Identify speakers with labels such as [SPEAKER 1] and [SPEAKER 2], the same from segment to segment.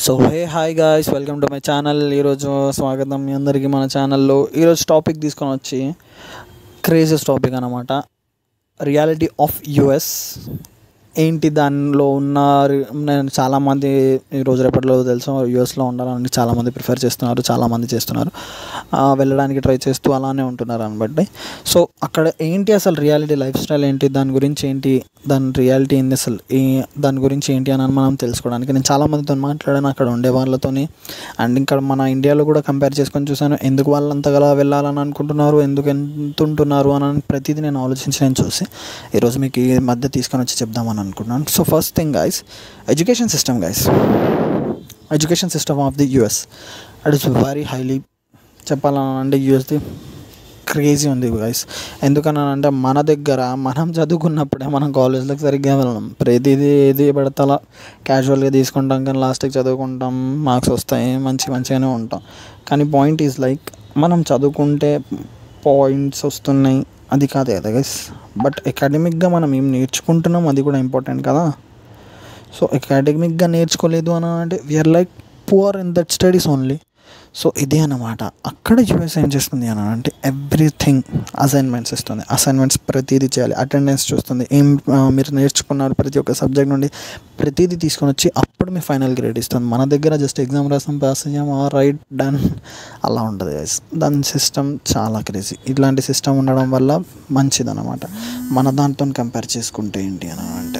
[SPEAKER 1] So hi guys, welcome to my channel. ఈరోజు స్వాగతం మీ అందరికీ మన ఛానల్లో. ఈరోజు టాపిక్ తీసుకొని వచ్చి క్రేజియస్ టాపిక్ అనమాట, రియాలిటీ ఆఫ్ యుఎస్. ఏంటి దానిలో ఉన్న నేను చాలామంది ఈరోజు రేపటిలో తెలుసు యూఎస్లో ఉండాలని చాలామంది ప్రిఫర్ చేస్తున్నారు, చాలామంది చేస్తున్నారు, వెళ్ళడానికి ట్రై చేస్తూ అలానే ఉంటున్నారు అనబట్టి. సో అక్కడ ఏంటి అసలు రియాలిటీ లైఫ్ స్టైల్ ఏంటి, దాని గురించి ఏంటి, దాని రియాలిటీ ఏంటి, అసలు దాని గురించి ఏంటి అని మనం తెలుసుకోవడానికి నేను చాలామందితో మాట్లాడాను, అక్కడ ఉండే వాళ్ళతోని. అండ్ ఇంకా మన ఇండియాలో కూడా కంపేర్ చేసుకొని చూసాను, ఎందుకు వాళ్ళు అంతగా వెళ్ళాలని అనుకుంటున్నారు, ఎందుకు ఎంత ఉంటున్నారు అని ప్రతిదీ నేను ఆలోచించి నేను చూసి ఈరోజు మీకు ఈ మధ్య తీసుకొని వచ్చి చెప్దామని అనుకుంటున్నాను. So first thing guys, education system education system of the US it is very highly. చెప్పాలంటే యూఎస్ది క్రేజీ ఉంది గైస్. ఎందుకనంటే మన దగ్గర మనం చదువుకున్నప్పుడే మనం కాలేజ్లకు సరిగ్గా వెళ్ళాం, ప్రతిదీ ఏది పడతా క్యాజువల్గా తీసుకుంటాం, కానీ లాస్ట్కి చదువుకుంటాం, మార్క్స్ వస్తాయి, మంచిగానే ఉంటాం. కానీ పాయింట్ ఈజ్ లైక్ మనం చదువుకుంటే పాయింట్స్ వస్తున్నాయి అది కాదు కదా గైస్, బట్ అకాడమిక్గా మనం ఏం నేర్చుకుంటున్నాం అది కూడా ఇంపార్టెంట్ కదా. సో అకాడమిక్గా నేర్చుకోలేదు అని అంటే we are like poor in that studies only. So ఇదే అన్నమాట. అక్కడ యూఎస్ ఏం చేస్తుంది అని అంటే ఎవ్రీథింగ్ అసైన్మెంట్స్ ఇస్తుంది, అసైన్మెంట్స్ ప్రతిదీ చేయాలి, అటెండెన్స్ చూస్తుంది, ఏం మీరు నేర్చుకున్నారు ప్రతి ఒక్క సబ్జెక్ట్ నుండి ప్రతిదీ తీసుకొని వచ్చి అప్పుడు మీ ఫైనల్ గ్రేడ్ ఇస్తుంది. మన దగ్గర జస్ట్ ఎగ్జామ్ రాసాం, పాస్ అయ్యాం, రైట్ డన్ అలా ఉంటుంది గైస్. దాని సిస్టమ్ చాలా క్రేజీ. ఇట్లాంటి సిస్టమ్ ఉండడం వల్ల మంచిదన్నమాట మన దాంతో కంపేర్ చేసుకుంటే ఏంటి అని అంటే.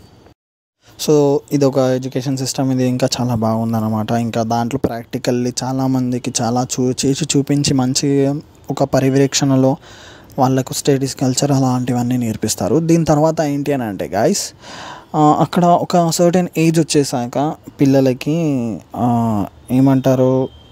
[SPEAKER 1] సో ఇది ఒక ఎడ్యుకేషన్ సిస్టమ్, ఇది ఇంకా చాలా బాగుందన్నమాట. ఇంకా దాంట్లో ప్రాక్టికల్లీ చాలామందికి చాలా చేసి చూపించి మంచి ఒక పర్యవేక్షణలో వాళ్ళకు స్టడీస్ కల్చర్ అలాంటివన్నీ నేర్పిస్తారు. దీని తర్వాత ఏంటి అని అంటే గైస్, అక్కడ ఒక సర్టెన్ ఏజ్ వచ్చేసాక పిల్లలకి ఏమంటారు,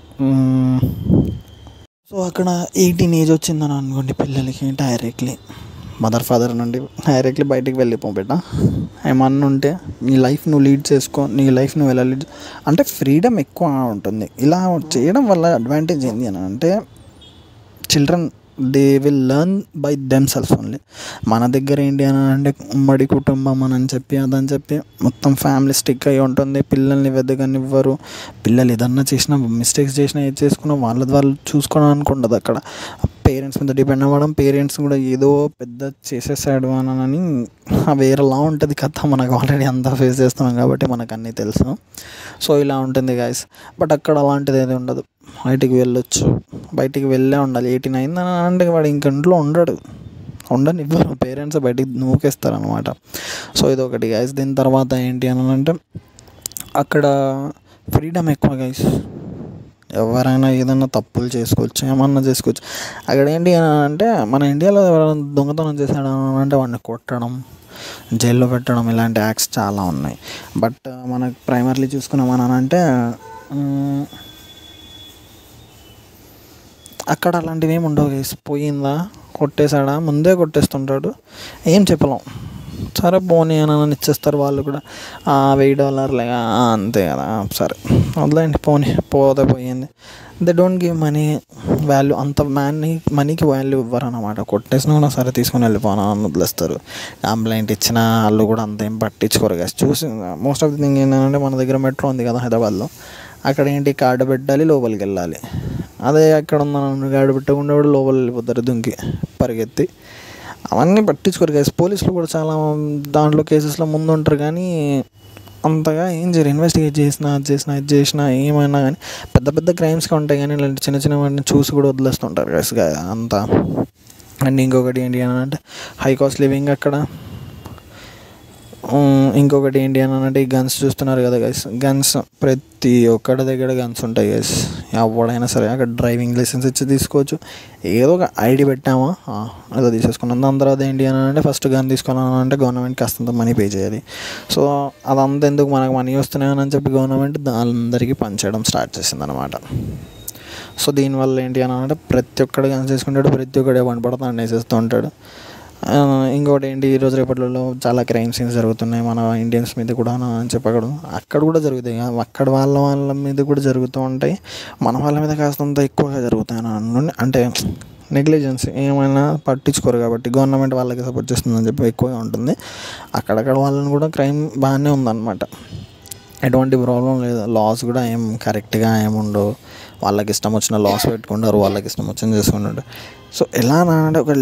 [SPEAKER 1] సో అక్కడ 18 ఏజ్ వచ్చిందని అనుకోండి పిల్లలకి, డైరెక్ట్లీ మదర్ ఫాదర్ నుండి డైరెక్ట్లీ బయటికి వెళ్ళిపోబెట్ట, ఏమన్నా ఉంటే నీ లైఫ్ నువ్వు లీడ్ చేసుకో, నీ లైఫ్ నువ్వు ఎలా లీడ్ అంటే ఫ్రీడమ్ ఎక్కువ ఉంటుంది. ఇలా చేయడం వల్ల అడ్వాంటేజ్ ఏంటి అని అంటే children they will learn by themselves only. మన దగ్గర ఏంటి అని అంటే ఉమ్మడి కుటుంబం అని చెప్పి అదని చెప్పి మొత్తం ఫ్యామిలీ స్టిక్ అయి ఉంటుంది, పిల్లల్ని వెదగనివ్వరు. పిల్లలు ఏదన్నా చేసినా మిస్టేక్స్ చేసినా ఏది చేసుకున్నా వాళ్ళు చూసుకోవడానికి ఉండదు. అక్కడ పేరెంట్స్ మీద డిపెండ్ అవ్వడం, పేరెంట్స్ కూడా ఏదో పెద్ద చేసేసాడు అని వేరేలా ఉంటుంది కథ. మనకు ఆల్రెడీ అంతా ఫేస్ చేస్తున్నాం కాబట్టి మనకు అన్నీ తెలుసు. సో ఇలా ఉంటుంది గైస్. బట్ అక్కడ అలాంటిది ఏది ఉండదు, బయటికి వెళ్ళొచ్చు, బయటికి వెళ్ళే ఉండాలి. 18 అయిందని అంటే వాడు ఇంక ఇంట్లో ఉండనివ్వరు, పేరెంట్స్ బయటికి నూకేస్తారు అనమాట. సో ఇది ఒకటి గైస్. దీని తర్వాత ఏంటి అని అంటే అక్కడ ఫ్రీడమ్ ఎక్కువ గైస్. ఎవరైనా ఏదైనా తప్పులు చేసుకోవచ్చు, ఏమన్నా చేసుకోవచ్చు. అక్కడ ఏంటి అని అంటే మన ఇండియాలో ఎవరైనా దొంగతనం చేశాడు అని అంటే వాడిని కొట్టడం, జైల్లో పెట్టడం, ఇలాంటి యాక్ట్స్ చాలా ఉన్నాయి. బట్ మనకు ప్రైమర్లీ చూసుకున్నామని అంటే అక్కడ అలాంటివి ఏమి ఉండవు గైస్. పోయిందా, కొట్టేశాడా, ముందే కొట్టేస్తుంటాడు, ఏం చెప్పలేం, సరే పోనీ అని ఇచ్చేస్తారు వాళ్ళు కూడా. $1000 అంతే కదా, సరే వదిలేండి పోయింది. They don't give money value, అంత మనీకి వాల్యూ ఇవ్వరు అనమాట. కొట్టేసినా కూడా సరే తీసుకొని వెళ్ళిపోనా అని వదిలేస్తారు. కంప్లైంట్ ఇచ్చిన వాళ్ళు కూడా అంత ఏం పట్టించుకోరు గైస్. చూసి మోస్ట్ ఆఫ్ ది థింగ్ ఏంటంటే మన దగ్గర మెట్రో ఉంది కదా హైదరాబాద్లో, అక్కడ ఏంటి కార్డు పెట్టాలి, లోపలికి వెళ్ళాలి. అదే అక్కడ ఉందని కార్డు పెట్టకుండా కూడా లోపలికి వెళ్ళిపోతారు దుంకి పరిగెత్తి. అవన్నీ పట్టించుకోరు గైస్. పోలీసులు కూడా చాలా దాంట్లో కేసెస్లో ముందు ఉంటారు, కానీ అంతగా ఏం చేయరు. ఇన్వెస్టిగేట్ ఇది చేసినా ఏమైనా కానీ పెద్ద పెద్ద క్రైమ్స్గా ఉంటాయి, కానీ ఇలాంటి చిన్న చిన్న వాటిని చూసి కూడా వదిలేస్తుంటారు గైస్ అంతా. అండ్ ఇంకొకటి ఏంటి అని అంటే హై కాస్ట్ లివింగ్ అక్కడ. ఇంకొకటి ఏంటి అని అంటే ఈ గన్స్ చూస్తున్నారు కదా గైస్, గన్స్ ప్రతి ఒక్కడి దగ్గర గన్స్ ఉంటాయి గైస్. ఎవడైనా సరే అక్కడ డ్రైవింగ్ లైసెన్స్ ఇచ్చి తీసుకోవచ్చు, ఏదో ఒక ఐడి పెట్టామా ఏదో తీసేసుకున్నాం. దాని తర్వాత ఏంటి అని అంటే ఫస్ట్ గన్ తీసుకోవాలంటే గవర్నమెంట్కి కాస్తంత మనీ పే చేయాలి. సో అదంతా ఎందుకు, మనకు మనీ వస్తున్నాయని చెప్పి గవర్నమెంట్ అందరికీ పనిచేయడం స్టార్ట్ చేసింది అనమాట. సో దీనివల్ల ఏంటి అని అంటే ప్రతి ఒక్కడు గన్స్ చేసుకుంటాడు, ప్రతి ఒక్కడే పడతాడు వేసేస్తూ ఉంటాడు. ఇంకోటి ఏంటి, ఈరోజు రేపట్లో చాలా క్రైమ్ సీన్స్ జరుగుతున్నాయి మన ఇండియన్స్ మీద కూడా అని చెప్పగలడు. అక్కడ కూడా జరుగుతాయి, అక్కడ వాళ్ళ మీద కూడా జరుగుతూ ఉంటాయి, మన వాళ్ళ మీద కాస్తంత ఎక్కువగా జరుగుతాయి అంటే నెగ్లిజెన్స్, ఏమైనా పట్టించుకోరు కాబట్టి గవర్నమెంట్ వాళ్ళకి సపోర్ట్ చేస్తుందని చెప్పి ఎక్కువగా ఉంటుంది. అక్కడక్కడ వాళ్ళని కూడా క్రైమ్ బాగానే ఉందన్నమాట. ఎటువంటి ప్రాబ్లం లేదు. లాస్ కూడా ఏం కరెక్ట్గా ఏముండవు. వాళ్ళకి ఇష్టం వచ్చిన లాస్ పెట్టుకుంటారు, వాళ్ళకి ఇష్టం వచ్చింది చేసుకుంటారు. సో ఎలా అంటే ఒక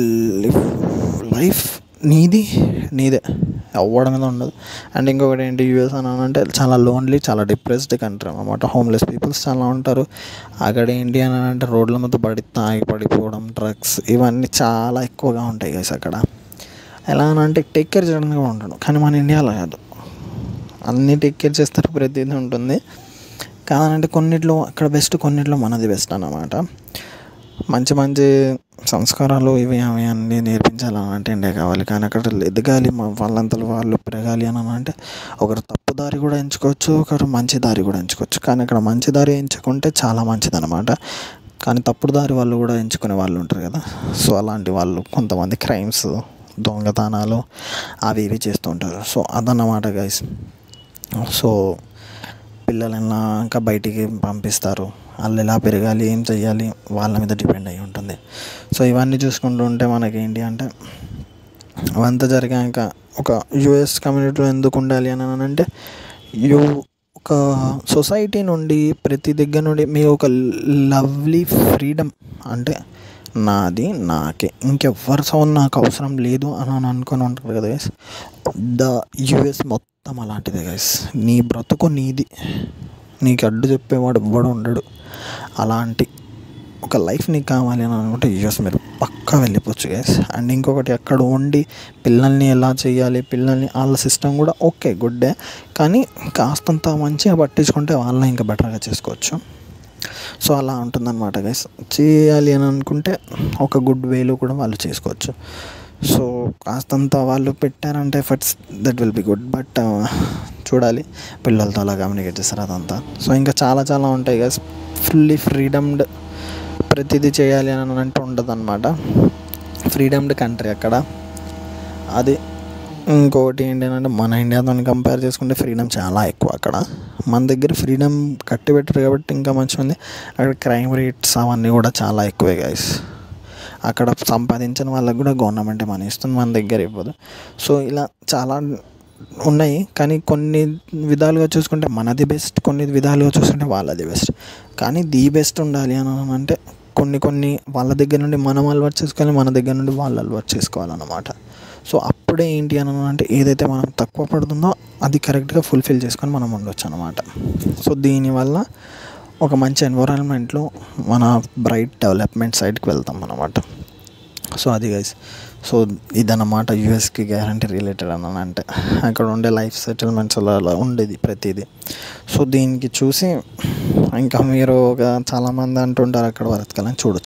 [SPEAKER 1] లైఫ్ నీదే అవ్వడం మీద ఉండదు. అండ్ ఇంకొకటి ఏంటి, యూఎస్ అని అంటే చాలా లోన్లీ, చాలా డిప్రెస్డ్ కంట్రీ అన్నమాట. హోమ్లెస్ పీపుల్స్ చాలా ఉంటారు అక్కడ. ఏంటి అని అంటే రోడ్ల మీద తాగి పడిపోవడం, డ్రగ్స్, ఇవన్నీ చాలా ఎక్కువగా ఉంటాయి గైస్ అక్కడ. ఎలా అని అంటే టేక్ కేర్ చేయడానికి కూడా ఉంటాడు. కానీ మన ఇండియాలో కాదు, అన్నీ టేక్ కేర్ చేస్తారు, ప్రతిదీ ఉంటుంది. కాదనంటే కొన్నిట్లో అక్కడ బెస్ట్, కొన్నిట్లో మనది బెస్ట్ అన్నమాట. మంచి మంచి సంస్కారాలు ఇవి అవి అన్నీ నేర్పించాలని అంటే ఇండియా కావాలి. కానీ అక్కడ ఎదగాలి, వాళ్ళంతలో వాళ్ళు పెరగాలి అని అంటే ఒకరు తప్పు దారి కూడా ఎంచుకోవచ్చు, ఒకరు మంచి దారి కూడా ఎంచుకోవచ్చు. కానీ అక్కడ మంచి దారి ఎంచుకుంటే చాలా మంచిది అనమాట. కానీ తప్పుడు దారి వాళ్ళు కూడా ఎంచుకునే వాళ్ళు ఉంటారు కదా. సో అలాంటి వాళ్ళు కొంతమంది క్రైమ్స్, దొంగతనాలు అవి ఇవి చేస్తూ ఉంటారు. సో అదన్నమాట గైస్. సో పిల్లలైనా ఇంకా బయటికి పంపిస్తారు, వాళ్ళు ఎలా పెరగాలి, ఏం చెయ్యాలి, వాళ్ళ మీద డిపెండ్ అయి ఉంటుంది. సో ఇవన్నీ చూసుకుంటూ ఉంటే మనకి ఏంటి అంటే, అవంతా జరిగాక ఒక యూఎస్ కమ్యూనిటీలో ఎందుకు ఉండాలి అని అంటే, ఒక సొసైటీ నుండి ప్రతి దగ్గర నుండి మీ ఒక లవ్లీ ఫ్రీడమ్, అంటే నాది నాకే, ఇంకెవ్వరి సౌండ్ నాకు అవసరం లేదు అని అనుకొని ఉంటారు కదా గైస్. ద యూఎస్ మొత్తం అలాంటిదే గైస్. నీ బ్రతుకు నీది, నీకు అడ్డు చెప్పేవాడు ఎవ్వడు ఉండడు. అలాంటి ఒక లైఫ్ నీకు కావాలి అని అనుకుంటే యూఎస్ మీరు పక్కా వెళ్ళిపోవచ్చు గైస్. అండ్ ఇంకొకటి, అక్కడ ఉండి పిల్లల్ని ఎలా చేయాలి, వాళ్ళ సిస్టమ్ కూడా ఓకే గుడ్డే, కానీ కాస్తంత మంచిగా పట్టించుకుంటే వాళ్ళని ఇంకా బెటర్గా చేసుకోవచ్చు. సో అలా ఉంటుందన్నమాట గైస్. చేయాలి అని అనుకుంటే ఒక గుడ్ వేలో కూడా వాళ్ళు చేసుకోవచ్చు. సో కాస్తంత వాళ్ళు పెట్టారంటే efforts, that will be good. But చూడాలి పిల్లలతో అలా కమ్యూనికేట్ చేస్తారు అదంతా. సో ఇంకా చాలా చాలా ఉంటాయి గైస్. ఫుల్లీ ఫ్రీడమ్డ్ ప్రతిదీ చేయాలి అని అంటే ఉండదు అనమాట. ఫ్రీడమ్డ్ కంట్రీ అక్కడ. అది ఇంకొకటి ఏంటంటే, మన ఇండియాతో కంపేర్ చేసుకుంటే ఫ్రీడమ్ చాలా ఎక్కువ అక్కడ. మన దగ్గర ఫ్రీడమ్ కట్టిపెట్టారు కాబట్టి ఇంకా మంచిగా ఉంది. అక్కడ క్రైమ్ రేట్స్ అవన్నీ కూడా చాలా ఎక్కువే గైస్. అక్కడ సంపాదించిన వాళ్ళకి కూడా గవర్నమెంట్ మనీ ఇస్తుంది, మన దగ్గర ఇవ్వదు. సో ఇలా చాలా ఉన్నాయి. కానీ కొన్ని విధాలుగా చూసుకుంటే మనది బెస్ట్, కొన్ని విధాలుగా చూసుకుంటే వాళ్ళది బెస్ట్. కానీ ది బెస్ట్ ఉండాలి అని అంటే కొన్ని వాళ్ళ దగ్గర నుండి మనం అలవాటు చేసుకోవాలి, మన దగ్గర నుండి వాళ్ళు అలవాటు చేసుకోవాలన్నమాట. సో అప్పుడే ఏంటి అని అంటే, ఏదైతే మనం తక్కువ పడుతుందో అది కరెక్ట్గా ఫుల్ఫిల్ చేసుకొని మనం ఉండొచ్చు అనమాట. సో దీనివల్ల ఒక మంచి ఎన్విరాన్మెంట్లో మన బ్రైట్ డెవలప్మెంట్ సైడ్కి వెళ్తాం అన్నమాట. సో అది గైస్. సో ఇదన్నమాట యూఎస్కి గ్యారంటీ రిలేటెడ్ అని అంటే, అక్కడ ఉండే లైఫ్ సెటిల్మెంట్స్ అలా ఉండేది ప్రతిదీ. సో దీనికి చూసి ఇంకా మీరు చాలామంది అంటుంటారు అక్కడ బ్రతకాలని చూడొచ్చు.